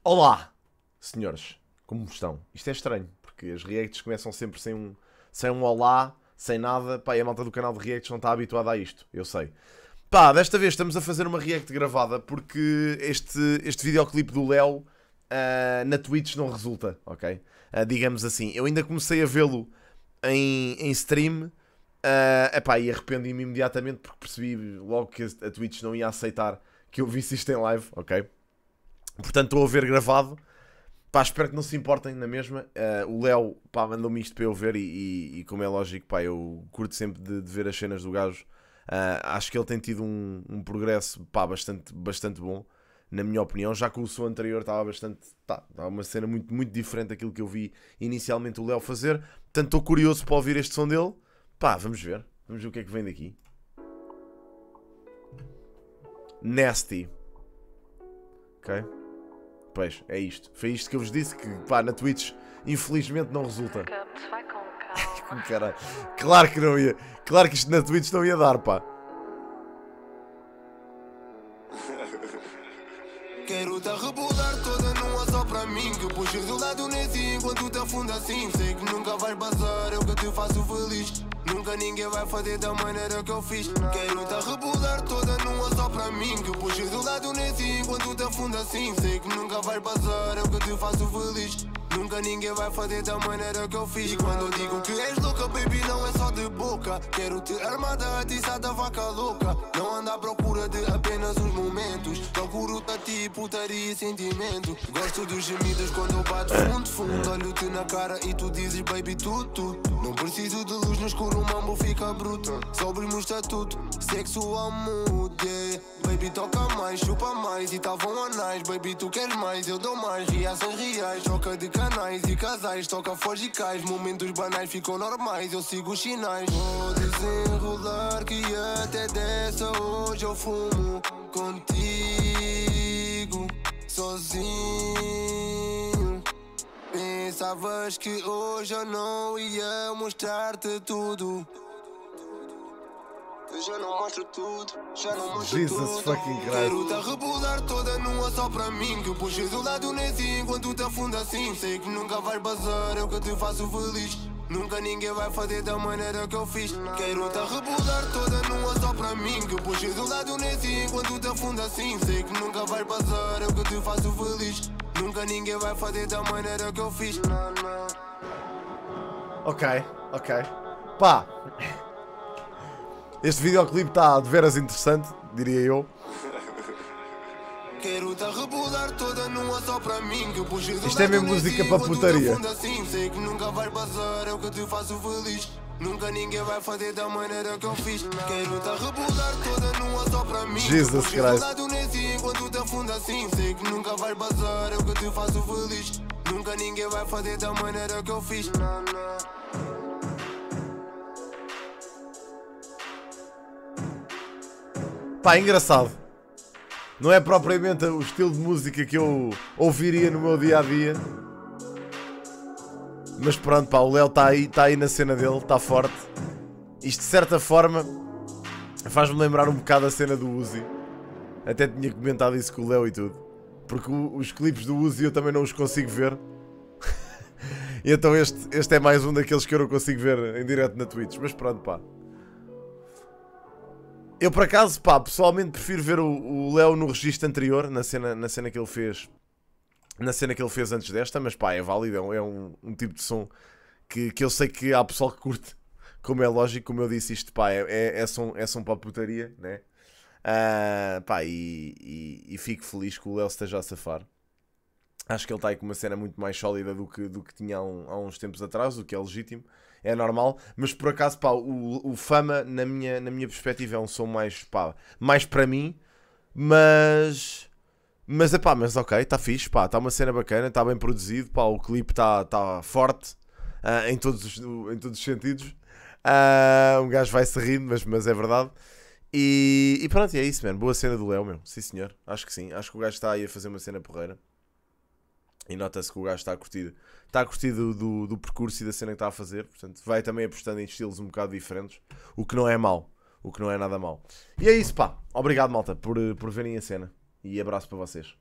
Olá, senhores, como estão? Isto é estranho, porque as reacts começam sempre sem um olá, sem nada. Pá, e a malta do canal de reacts não está habituada a isto, eu sei. Pá, desta vez estamos a fazer uma react gravada porque este videoclipe do Léo na Twitch não resulta, ok? Digamos assim, eu ainda comecei a vê-lo em stream, epá, e arrependi-me imediatamente porque percebi logo que a Twitch não ia aceitar que eu visse isto em live, ok? Portanto, estou a ver gravado. Pá, espero que não se importem na mesma. O Léo, pá, mandou-me isto para eu ver e como é lógico, pá, eu curto sempre de ver as cenas do gajo. Acho que ele tem tido um progresso, pá, bastante bom, na minha opinião. Já que o som anterior estava estava uma cena muito diferente daquilo que eu vi inicialmente o Léo fazer. Portanto, estou curioso para ouvir este som dele. Pá, vamos ver o que é que vem daqui. Nasty. Ok? Pois, é isto. Foi isto que eu vos disse, que pá, na Twitch infelizmente não resulta. Vai com calma. Caralho. Claro que não ia. Claro que isto na Twitch não ia dar, pá. Quero-te rebolar toda numa só para mim. Que puxes do lado nesse enquanto te afunda assim. Sei que nunca vais bazar, eu que te faço feliz. Nunca ninguém vai fazer da maneira que eu fiz. Quero-te rebolar toda numa só para mim. Que puxes do lado nesse enquanto te afunda assim. Sei que nunca vais bazar, eu que te faço feliz. Nunca ninguém vai fazer da maneira que eu fiz. E quando eu digo que és louca, baby, não é só de boca. Quero-te armada, atiçada, vaca louca. Não anda à procura de apenas uns momentos. Procuro-te a ti, putaria e sentimento. Gosto dos gemidos quando eu bato fundo. Olho-te na cara e tu dizes, baby, tudo. Não preciso de luz no escuro, o mambo fica bruto. Sobre-me o estatuto, sexual mood, yeah. Baby, toca mais, chupa mais e estavam anais. Baby, tu queres mais, eu dou mais. Reações reais, troca de canais e casais. Toca foge e cais, momentos banais ficam normais. Eu sigo os sinais. Vou desenrolar que até dessa hoje eu fumo contigo, sozinho. Pensavas que hoje eu não ia mostrar-te tudo. Eu já não mostro tudo, já não mostro Jesus tudo. fucking Christ. Quero-te rebolar toda numa só para mim. Que puxes do lado nesse enquanto te afunda assim. Sei que nunca vais bazar, eu que te faço feliz. Nunca ninguém vai fazer da maneira que eu fiz. Quero-te rebolar toda numa só para mim. Que puxes do lado nesse enquanto te afunda assim. Sei que nunca vais bazar, eu que te faço feliz. Nunca ninguém vai fazer da maneira que eu fiz. Ok. Pá. Este videoclipe está de veras interessante, diria eu. Quero-te rebolar toda numa só para mim. Que puxes do Isto é mesmo lado música nesse para enquanto te putaria. afunda assim. Sei que nunca vais bazar, eu que te faço feliz. Nunca ninguém vai fazer da maneira que eu fiz. Quero-te rebolar toda numa só para mim. Jesus Que puxes do Christ. lado nesse enquanto te afunda assim. Sei que nunca vais bazar, eu que te faço feliz. Nunca ninguém vai fazer da maneira que eu fiz. Pá, engraçado. Não é propriamente o estilo de música que eu ouviria no meu dia-a-dia. Mas pronto, pá, o Léo está aí na cena dele, está forte. Isto de certa forma faz-me lembrar um bocado a cena do Uzi. Até tinha comentado isso com o Léo e tudo. Porque os clipes do Uzi eu também não os consigo ver. E então este é mais um daqueles que eu não consigo ver em direto na Twitch. Mas pronto, pá. Eu por acaso, pá, pessoalmente prefiro ver o Léo no registro anterior, na cena que ele fez. Na cena que ele fez antes desta, mas pá, é válido, é um tipo de som que eu sei que há pessoal que curte. Como é lógico, como eu disse, isto pá, é som para a putaria, né? Pá, e fico feliz que o Léo esteja a safar. Acho que ele está aí com uma cena muito mais sólida do que tinha há uns tempos atrás, o que é legítimo, é normal. Mas por acaso, pá, o Fama, na minha perspectiva, é um som mais, pá, mais para mim. Mas ok, está fixe, pá, está uma cena bacana, está bem produzido, pá, o clipe está forte, em todos os sentidos. Um gajo vai se rindo, mas é verdade. E pronto, é isso, mano. Boa cena do Léo, meu. Sim, senhor. Acho que sim. Acho que o gajo está aí a fazer uma cena porreira. E nota-se que o gajo está a curtir do percurso e da cena que está a fazer. Portanto, vai também apostando em estilos um bocado diferentes. O que não é mau. O que não é nada mau. E é isso, pá. Obrigado, malta, por verem a cena. E abraço para vocês.